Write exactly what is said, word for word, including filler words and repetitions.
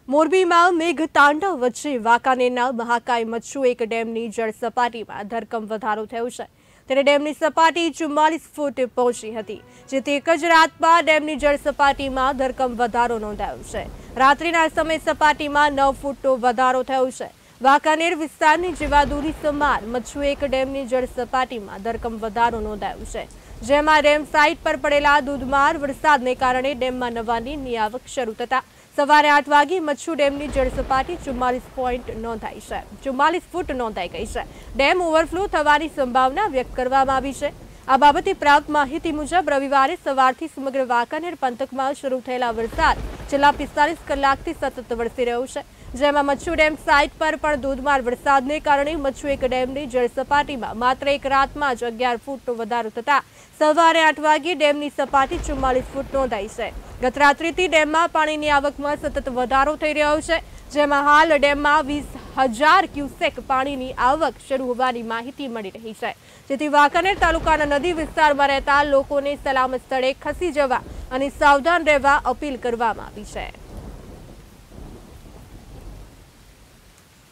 મોરબીમાં મેઘ તાંડવ વચ્ચે વાંકાનેરના મહાકાય મચ્છુ એક ડેમની જળ સપાટીમાં ધરખમ વધારો થયો છે। ત્યારે ડેમની સપાટી ચુમ્માલીસ ફૂટ પહોંચી હતી, જેથી એક જ રાતમાં ડેમની જળ સપાટીમાં ધરખમ વધારો નોંધાયો છે। રાત્રિના સમયે સપાટીમાં નવ ફૂટનો વધારો થયો છે। વાંકાનેર વિસ્તારની જીવાદોરી સમાન મચ્છુ એક ડેમની જળ સપાટીમાં ધરખમ વધારો નોંધાયો છે, જેમાં ડેમ સાઇટ પર પડેલા ધોધમાર વરસાદને કારણે ડેમમાં નવા નીરની આવક શરૂ થતા સવારે આઠ વાગે મચ્છુ ડેમની જળ સપાટી ચુમ્માલીસ પોઈન્ટ નોંધાઈ છે ચુમ્માલીસ ફૂટ નોંધાઈ ગઈ છે। ડેમ ઓવરફ્લો થવાની સંભાવના વ્યક્ત કરવામાં આવી છે। આ બાબતે પ્રાપ્ત માહિતી મુજબ રવિવારે સવારથી સમગ્ર વાંકાનેર પંથકમાં શરૂ થયેલા વરસાદ છેલ્લા પિસ્તાલીસ કલાકથી સતત વરસી રહ્યો છે, જેમાં મચ્છુ ડેમ સાઇટ પર પણ ધોધમાર વરસાદને કારણે મચ્છુ એક ડેમની જળ સપાટીમાં માત્ર એક રાતમાં જ અગિયાર ફૂટનો વધારો થતા સવારે આઠ વાગે ડેમની સપાટી ચુમ્માલીસ ફૂટ નોંધાઈ છે। ગત રાત્રિથી ડેમમાં પાણીની આવકમાં સતત વધારો થઈ રહ્યો છે, જેમાં હાલ ડેમમાં વીસ હજાર ક્યુસેક પાણીની આવક શરૂ હોવાની માહિતી મળી રહી છે, જેથી વાંકાનેર તાલુકાના નદી વિસ્તારમાં રહેતા લોકોને સલામત સ્થળે ખસી જવા અને સાવધાન રહેવા અપીલ કરવામાં આવી છે।